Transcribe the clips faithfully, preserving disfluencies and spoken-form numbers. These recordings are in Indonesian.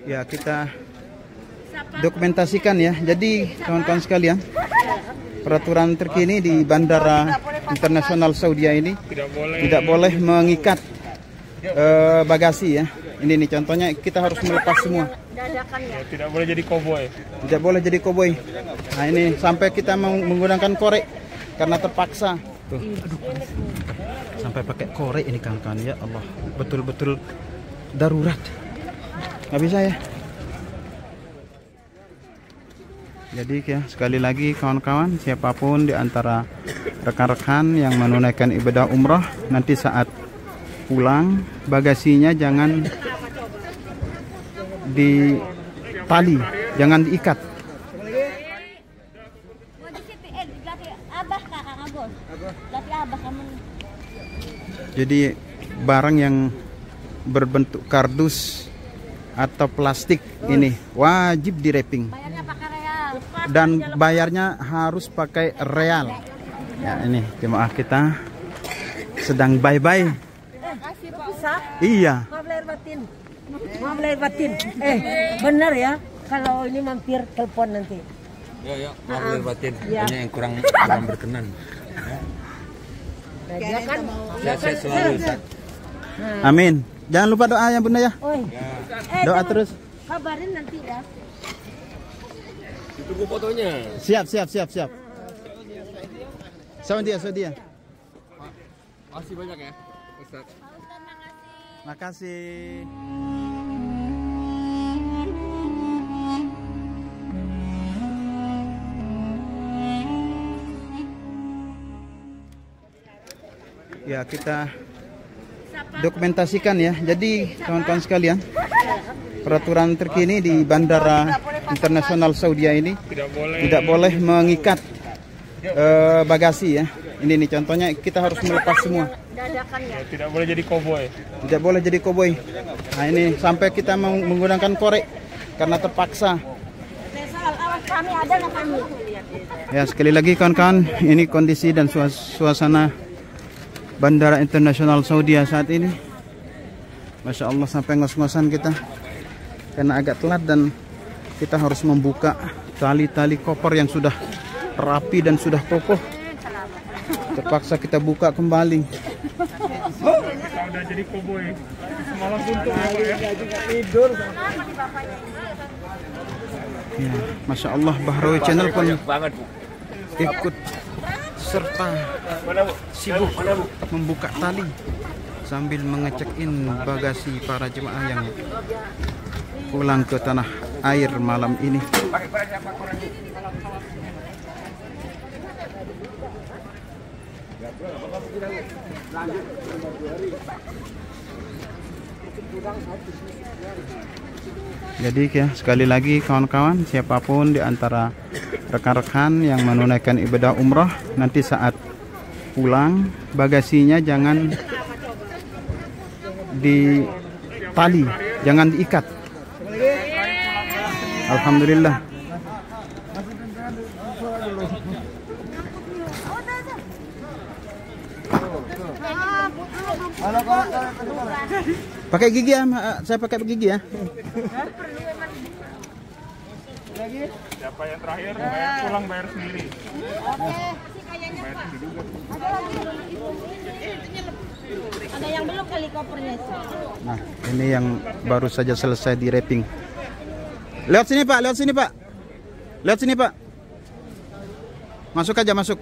Ya, kita dokumentasikan ya. Jadi kawan-kawan sekalian, peraturan terkini di Bandara Internasional Saudi ini tidak boleh, tidak boleh mengikat uh, bagasi ya. Ini nih contohnya, kita harus melepas semua. Ya, tidak boleh jadi koboi. Tidak boleh jadi koboi. Nah ini sampai kita menggunakan korek karena terpaksa. Tuh, aduh, sampai pakai korek ini kawan-kawan ya Allah, betul-betul darurat. Nggak bisa ya. Jadi ya sekali lagi kawan-kawan, siapapun di antara rekan-rekan yang menunaikan ibadah umrah, nanti saat pulang bagasinya jangan ditali, jangan diikat. Jadi barang yang berbentuk kardus atau plastik ini wajib di wrapping dan bayarnya harus pakai real. Ya ini jemaah kita sedang bye-bye. Iya. Maaf lahir batin. Maaf lahir batin. Eh, benar ya. Kalau ini mampir telepon nanti. Ya, ya. Maaf lahir batin. Banyak yang kurang kurang berkenan. Nah, dia kan Saya selalu Ustaz. Amin. Jangan lupa doa ya Bunda ya. Oi. Eh, Doa jangan- terus. Kabarin nanti ya. Tunggu fotonya. Siap, siap, siap, siap. Sama dia, sama dia. Makasih banyak ya, Ustaz. Makasih. Ya, kita dokumentasikan ya. Jadi kawan-kawan sekalian, peraturan terkini di Bandara Internasional Saudi ini Tidak boleh. tidak boleh mengikat uh, bagasi ya. Ini nih contohnya, kita harus melepas semua. Ya, tidak boleh jadi koboi. Tidak boleh jadi koboi. Nah ini sampai kita menggunakan korek karena terpaksa. Ya sekali lagi kawan-kawan, ini kondisi dan suasana Bandara Internasional Saudi saat ini. Masya Allah, sampai ngos-ngosan kita karena agak telat dan kita harus membuka tali-tali koper yang sudah rapi dan sudah kokoh. Terpaksa kita buka kembali. Kita udah jadi koboi. Semalam suntuk ya, Pak ya. Tidur. Ya, Masya Allah, Bahrawi Channel pun Banget, Bu. ikut serta sibuk membuka tali sambil mengecek-in bagasi para jemaah yang pulang ke tanah air malam ini. Jadi ya sekali lagi kawan-kawan, siapapun di antara rekan-rekan yang menunaikan ibadah umrah, nanti saat pulang bagasinya jangan ditali, jangan diikat. Alhamdulillah. Pakai gigi ya, saya pakai gigi ya. Siapa yang terakhir bayar pulang bayar sendiri. Bayar sendiri juga. Ada yang belum kali kopernya. Nah, ini yang baru saja selesai di wrapping. Lewat sini Pak, lewat sini Pak. Lewat sini Pak. Masuk aja, masuk.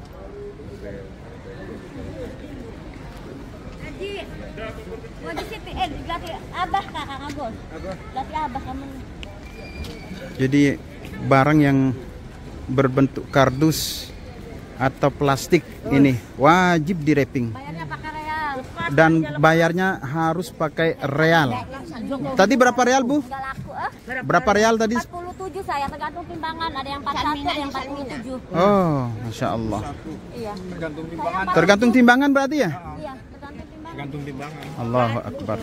Jadi barang yang berbentuk kardus atau plastik ini wajib di wrapping dan bayarnya harus pakai real. Tadi berapa real Bu? Berapa real tadi? empat puluh tujuh saya, tergantung timbangan, ada yang empat puluh satu, ada yang empat puluh tujuh. Oh, Masya Allah. Iya. Tergantung timbangan. Tergantung timbangan berarti ya? Iya, tergantung timbangan. Tergantung timbangan. Allahu Akbar.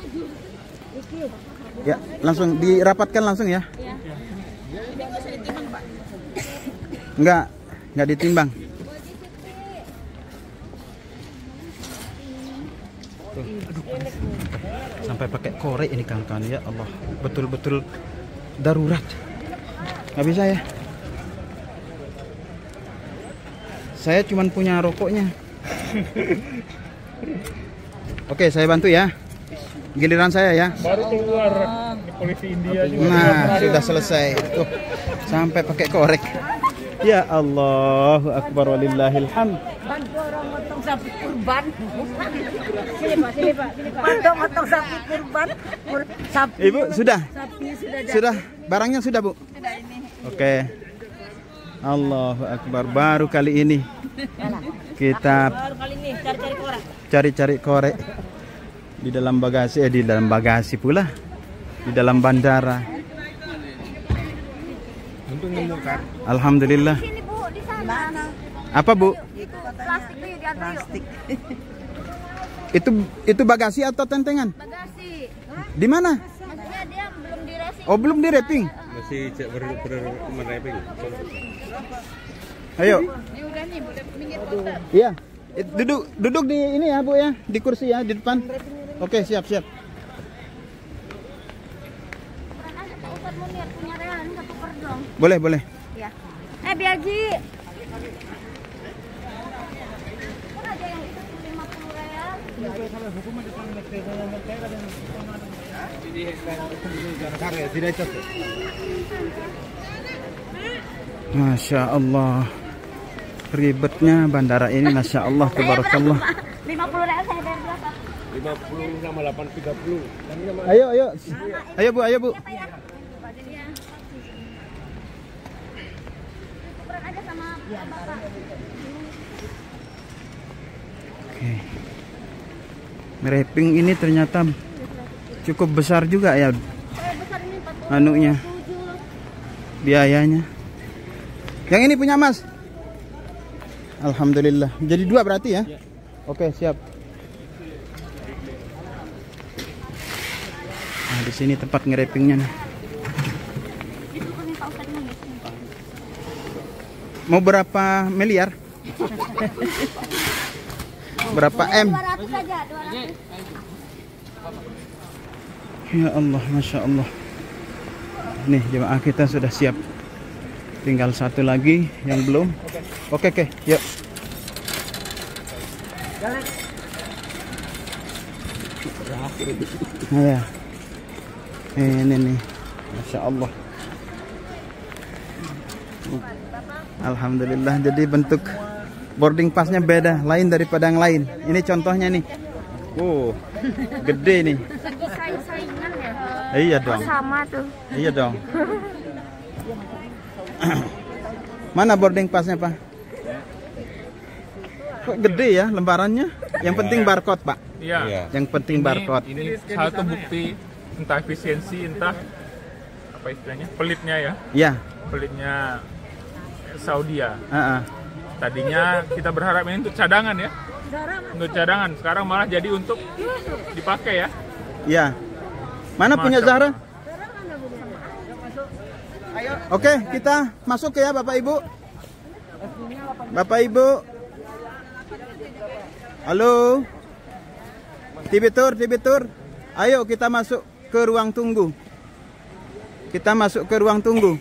Ya, langsung dirapatkan langsung ya? Iya. Enggak, enggak ditimbang. Tuh, aduh, sampai sampai pakai korek ini kawan-kawan. Ya Allah, betul-betul darurat. Nggak bisa ya. Saya cuman punya rokoknya. Oke, saya bantu ya. Giliran saya ya. Baru keluar polisi India juga. Nah, sudah selesai. Tuh, sampai pakai korek. Ya Allahu Akbar walillahil hamd. Bantu orang motong sapi kurban. Sini Pak, sini Pak, sini Pak. Bantu motong sapi kurban. Kur sapi. Ibu sudah? Sapi sudah jadi. Sudah? Barangnya sudah, Bu? Sudah ini. Oke. Allahu Akbar. Baru kali ini kita Baru kali ini cari-cari korek. cari-cari korek di dalam bagasi, eh di dalam bagasi pula, di dalam bandara. Alhamdulillah. Sini Bu, di sana. Apa Bu? Plastik tuh di plastik. Itu itu bagasi atau tentengan? Bagasi. Di mana? Maksudnya dia belum di racing. Oh, belum di wrapping. Masih cek ber ber mereping. Ayo. Ini udah nih, boleh minggir kota. Iya. Eh, Duduk duduk di ini ya, Bu ya, di kursi ya, di depan. Oke, siap, siap. Kurang ada Pak Ustadz Munir punya real ini satu per dong. Boleh, boleh. Ya. Eh Biaji. Kan ada yang itu lima puluh real. Masya Allah. Ribetnya bandara ini, Masya Allah, tabarakallah. lima puluh real saya bayar berapa? lima puluh sama delapan tiga puluh. Ayo, ayo. Ayo Bu, ayo Bu. Apa ya? Pak jadi ya. Tukeran aja sama Bapak. Oke. Wrapping ini ternyata cukup besar juga ya Saya besar ini empat puluh anunya, tujuh. biayanya. Yang ini punya Mas. Alhamdulillah. Jadi dua berarti ya? Oke, siap. Nah, di sini tempat nge-wrappingnya nih. Itu kan Pak Ustadz Munir. Mau berapa miliar? Berapa M? dua ratus saja, dua ratus. Ya Allah, Masya Allah. Nih, jemaah kita sudah siap. Tinggal satu lagi yang belum. Oke, oke, yuk. Nah, ya. Ini nih, Masya Allah. Alhamdulillah. Jadi bentuk boarding passnya beda, lain daripada yang lain. Ini contohnya nih. Oh, gede nih. Lagi saing-saingan ya. Iya dong. Sama tuh. Iya dong. Mana boarding passnya Pak? Kok gede ya lembarannya? Yang penting barcode Pak. Iya. Yang penting barcode. Ini satu bukti entah efisiensi, entah apa istilahnya, pelitnya ya. Ya. Pelitnya Saudi ya. Uh-uh. Tadinya kita berharap ini untuk cadangan ya. Untuk cadangan. Sekarang malah jadi untuk dipakai ya. Ya. Mana Masya punya Zahra? Allah. Oke, kita masuk ya Bapak Ibu. Bapak Ibu. Halo. Tibitur, tibitur. Ayo kita masuk ke ruang tunggu. Kita masuk ke ruang tunggu.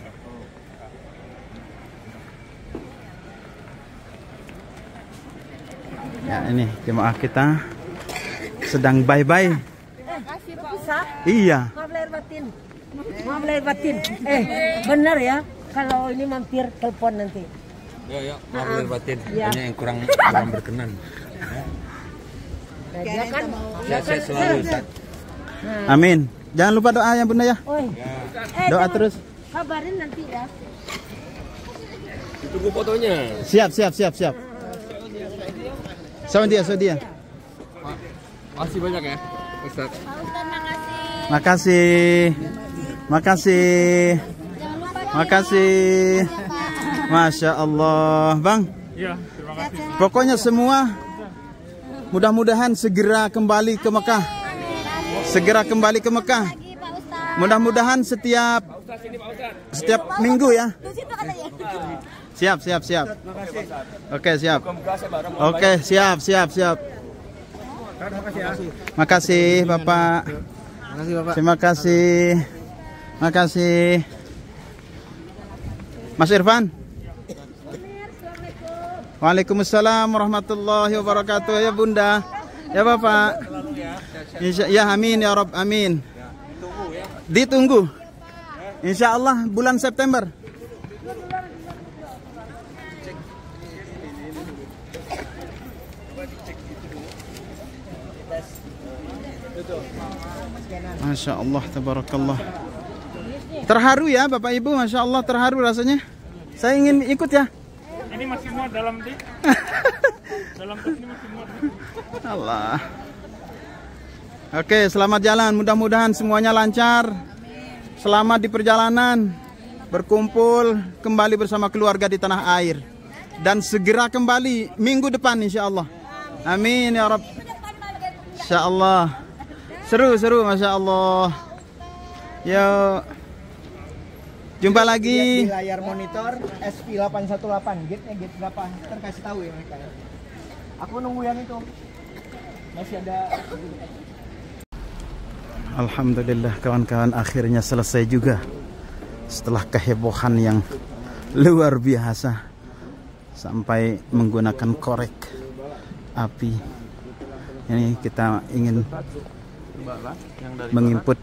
Ya, ini jemaah kita sedang bye-bye. Kasih Pak. Iya. Maaf lahir batin. Maaf lahir batin. Eh, benar ya. Kalau ini mampir telepon nanti. Ya, ya, maaf lahir batin. Ya. Banyak yang kurang kurang berkenan. Nah, dia kan Saya, saya selalu Ustaz. Amin. Jangan lupa doa ya Bunda ya. Oi. Eh, Doa jangan terus. kabarin nanti ya. Tunggu fotonya. Siap, siap, siap, siap. Sama dia, sama dia. Makasih banyak ya, Ustaz. Pak Ustadz makasih. Makasih. Makasih. Jangan lupa Makasih. Masya Allah. Bang, Iya, terima kasih. pokoknya semua mudah-mudahan segera kembali ke Mekah. Segera kembali ke Mekah. lagi Pak Ustadz. Mudah-mudahan setiap setiap minggu ya. Di situ katanya. Siap, siap, siap. Oke, siap. Oke, siap, siap, siap. Makasih Bapak. kasih Bapak. Terima kasih. Terima kasih. Mas Irfan. Waalaikumsalam warahmatullahi wabarakatuh. Ya Bunda. Ya Bapak. Insya ya amin ya Rob amin. Ditunggu. Insya Allah bulan September. Masya Allah, tabarakallah. Terharu ya Bapak Ibu, Masya Allah terharu rasanya. Saya ingin ikut ya. Ini masih muat dalam di. Dalam tas ini masih muat. Allah. Oke, selamat jalan. Mudah-mudahan semuanya lancar. Selamat di perjalanan. Berkumpul kembali bersama keluarga di tanah air. Dan segera kembali minggu depan insya Allah. Amin ya Rabb. Insya Allah. Seru-seru Masya Allah. Yuk. Jumpa lagi. Di layar monitor S P delapan satu delapan, gate-nya gate berapa? Ntar kasih tahu ya mereka ya. Aku nunggu yang itu. Masih ada. Alhamdulillah kawan-kawan, akhirnya selesai juga. Setelah kehebohan yang luar biasa. Sampai menggunakan korek api. Ini kita ingin menginput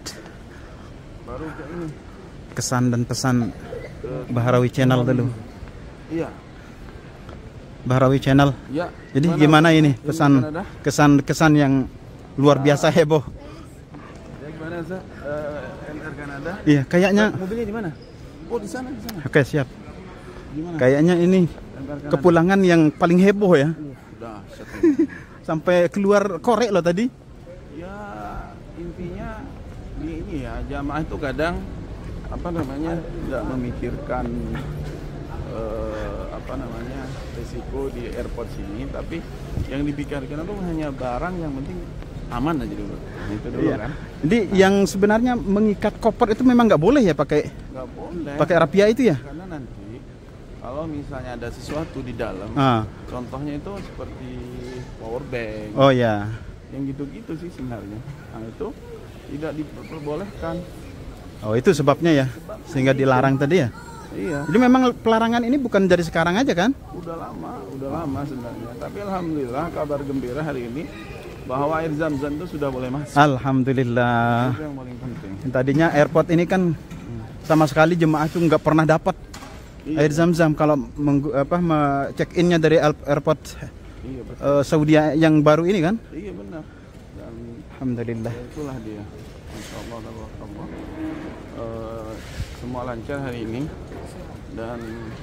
kesan dan pesan Bahrawi Channel dulu. Iya. Bahrawi Channel. Ya. Jadi gimana ini pesan kesan-kesan yang luar biasa heboh? Ya gimana Zah? Uh, N R Kanada. Iya, kayaknya Mobilnya di mana? Oh, di sana, di sana. Oke, siap. Gimana? Kayaknya ini kepulangan yang paling heboh ya. Udah, Sampai keluar korek loh tadi. Ya, intinya di ini ya, jamaah itu kadang apa namanya tidak memikirkan eh, apa namanya risiko di airport sini, tapi yang dipikirkan itu hanya barang yang penting aman aja dulu. Nah, itu dulu Iya. kan. Jadi yang sebenarnya mengikat koper itu memang nggak boleh ya pakai Nggak boleh. pakai rapia itu ya? Karena nanti kalau misalnya ada sesuatu di dalam, Ah. contohnya itu seperti power bank, Oh ya. yang gitu-gitu sih sebenarnya. Nah itu tidak diperbolehkan. Oh itu sebabnya ya, sehingga dilarang tadi ya. Iya. Jadi memang pelarangan ini bukan dari sekarang aja kan? Udah lama, udah lama sebenarnya. Tapi alhamdulillah kabar gembira hari ini bahwa air zam-zam itu sudah boleh masuk. Alhamdulillah. Itu yang paling penting. Tadinya airport ini kan sama sekali jemaah itu nggak pernah dapat Iya. air zam-zam kalau menggu- apa check innya dari al- airport Iya betul. eh, Saudi yang baru ini kan? Iya benar. Dan Alhamdulillah. ya itulah dia. Masya Allah, tabarakallah. Eh, semua lancar hari ini dan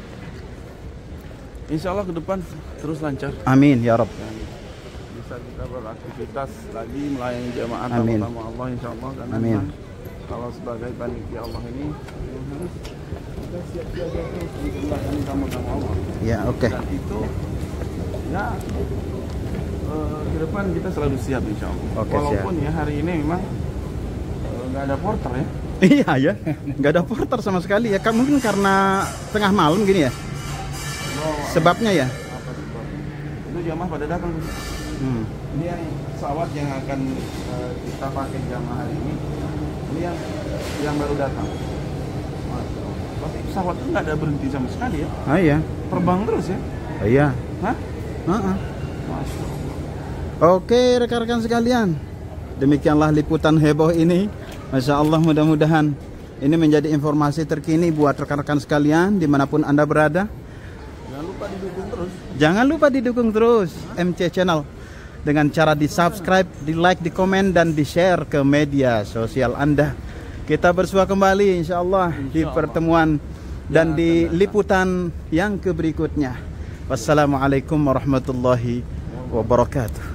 insya Allah ke depan terus lancar. Amin ya Rabb. Dan bisa kita beraktivitas lagi melayani jamaah Amin. tamu Allah insya Allah. Dan Amin. memang kalau sebagai panitia Allah ini harus kita siap-siaga terus untuk melayani tamu-tamu Allah. Ya oke. Dan itu ya eh, ke depan kita selalu siap insya Allah. Oke, Walaupun ya hari ini memang eh, nggak ada porter ya. Iya ya, nggak ada porter sama sekali ya. Kan mungkin karena tengah malam gini ya. Oh, Sebabnya ya. apa sebab? Itu jamaah pada datang. Hmm. Ini yang pesawat yang akan eh, kita pakai jamaah hari ini. Ini yang yang baru datang. Masya Allah. Tapi pesawat itu nggak ada berhenti sama sekali ya. Ah iya. Terbang terus ya. Oh iya. Hah? Heeh. Masya Allah. Oke rekan-rekan sekalian, demikianlah liputan heboh ini. Masya Allah, mudah-mudahan ini menjadi informasi terkini buat rekan-rekan sekalian dimanapun Anda berada. Jangan lupa didukung terus. Jangan lupa didukung terus M C Channel dengan cara di subscribe, di like, di komen, dan di share ke media sosial Anda. Kita bersua kembali insya Allah di pertemuan dan di liputan yang ke berikutnya. Wassalamualaikum warahmatullahi wabarakatuh.